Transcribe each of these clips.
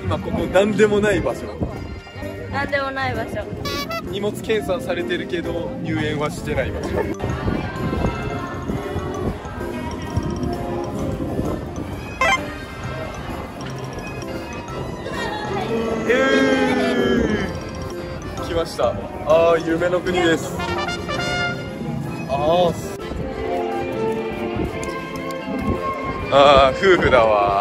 今ここなんでもない場所。 なんでもない場所。 荷物検査されてるけど入園はしてない場所。来ました。ああ、夢の国です。ああ、夫婦だわ。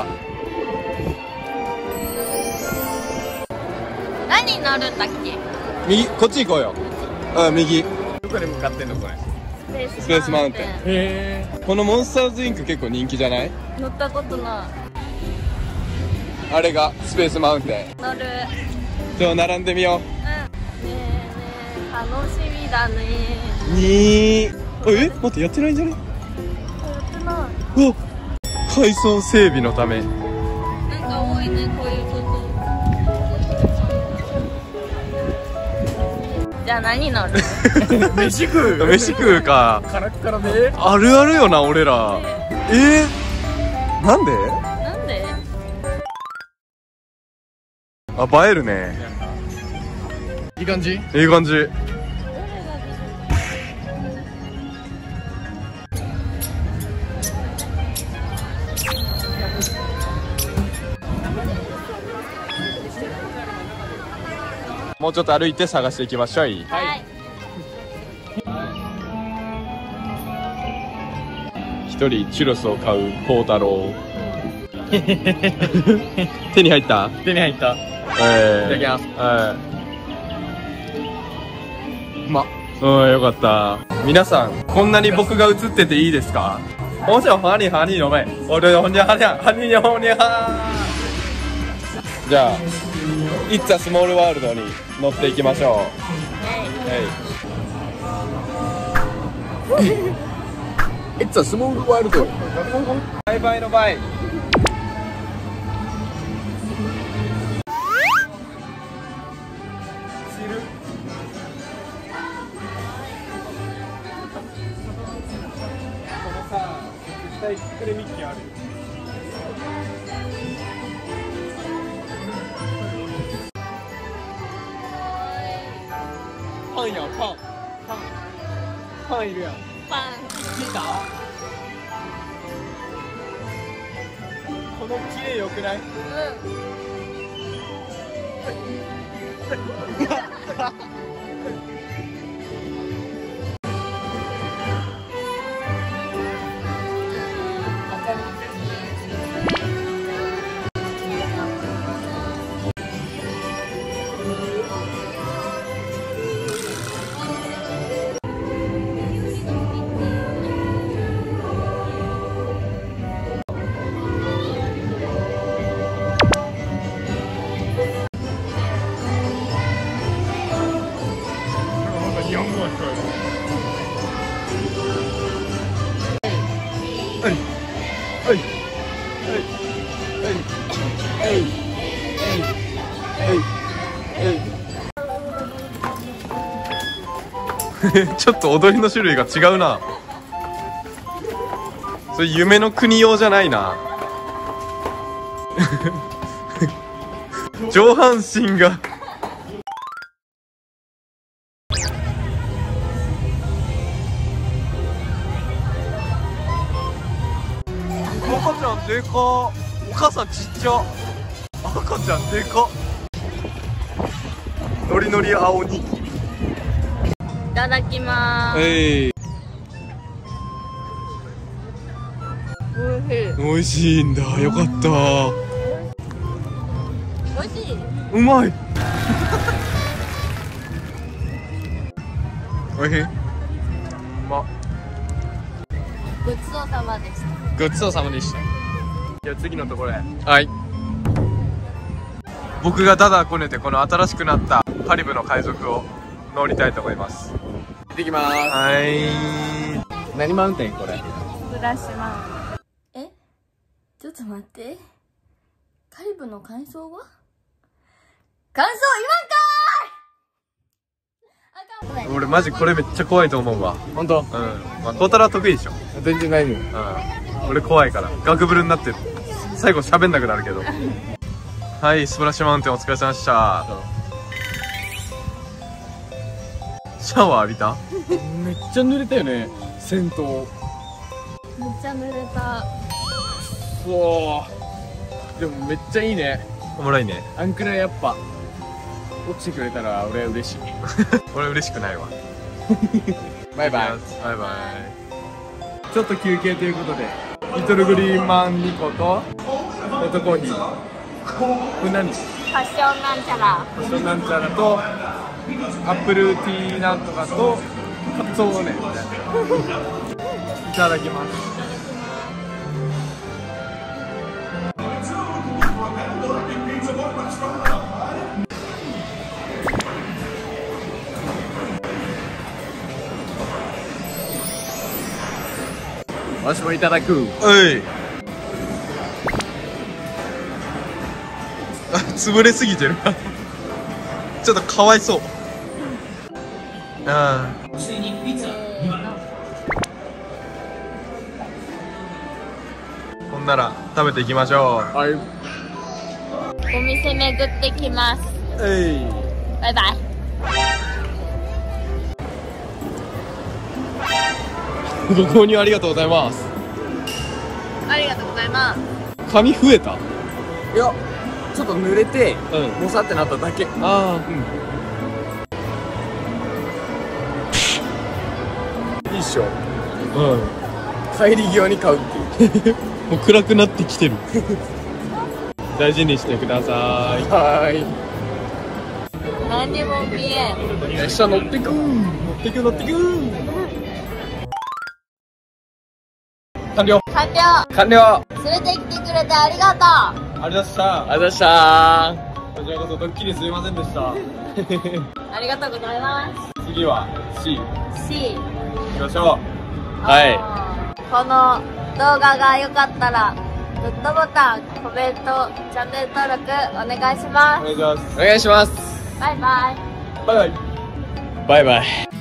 何乗るんだっけ？ 右、こっち行こうよ。ああ、右。どこに向かってんのこれ。スペースマウンテン。へえ。このモンスターズインク結構人気じゃない？ 乗ったことない。 あれがスペースマウンテン。 乗る。 じゃあ並んでみよう。 うん。ねえねえ、楽しみだね。 待ってやってないんじゃね？ やってない。 うわ、海藻整備のため。 なんか多いね、こういうこと。じゃあ何乗る？ 飯食う。飯食うか。 カラッカラで。 あるあるよな俺ら。なんで？ なんで？ あ、映えるね。 いい感じ。 いい感じ。もうちょっと歩いて探していきましょう。 はい。 一人チュロスを買う孝太郎。手に入った？ 手に入った。いただきます。 よかった。皆さん、こんなに僕が映ってていいですか？もちろんハニーハニーの前。俺ほにゃはにゃハニーほにゃは。じゃあ、It's a Small World に乗っていきましょう。 It's a small world。 バイバイのバイ。絶対これミッキーあるよ。パンやパンいるやん。 パン。 見た？ この綺麗よくない？ちょっと踊りの種類が違うな。それ夢の国用じゃないな。上半身が赤ちゃんでか。お母さんちっちゃ。赤ちゃんでか。ノリノリ青に。 いただきまーす。 おいしいんだ。よかった。 おいしい。 うまい。おいしい。 ごちそうさまでした。 ごちそうさまでした。じゃあ次のところへ。はい。僕がダダこねてこの新しくなったカリブの海賊を乗りたいと思います。 行ってきます。 はい。 何マウンテンこれ？ フラッシュマウンテン。ちょっと待って。カリブの感想は？感想言わんかーい。 俺マジこれめっちゃ怖いと思うわ。 本当？ うん。まあ孝太郎得意でしょ。 全然大丈夫。 うん。俺怖いからガクブルになってる。最後喋んなくなるけど。 はい、スプラッシュマウンテンお疲れ様でした。シャワー浴びた？ めっちゃ濡れたよね、銭湯。 めっちゃ濡れた。 うわー、でもめっちゃいいね。 おもろいね。 あんくらいやっぱ落ちてくれたら俺は嬉しい。 俺嬉しくないわ。 バイバイ。 バイバイ。ちょっと休憩ということで、リトルグリーンマン2個とホットコーヒー。これ何？ ファッションなんちゃら。 ファッションなんちゃらとアップルティーなんとかとカツオねみたいな。いただきます。 わしもいただく。 おい。あ、潰れすぎてる。ちょっとかわいそう。ああ。ほんなら食べていきましょう。 はい。 お店巡ってきます。バイバイ。 ご購入ありがとうございます。 ありがとうございます。 髪増えた？ いや、ちょっと濡れて、 うん。 もさってなっただけ。 ああ、 いいっしょ。 うん。 帰り際に買うっていう。 もう暗くなってきてる。大事にしてください。 は何にも見えん。 ーい。下乗ってく。 乗ってく乗ってく。完了。 完了。 完了。 連れてきてくれてありがとありがとうございました。 ありがとうございましたこちらこそドッキリすいませんでした。 う。ありがとうございま次は C す。C。 行きましょはこの動画が良かったらグッドボタン、コメント、チャンネル登録お願いしまう。お願いします。 お願いします。 す。バイバイ。 バイバイ。 バイバイ。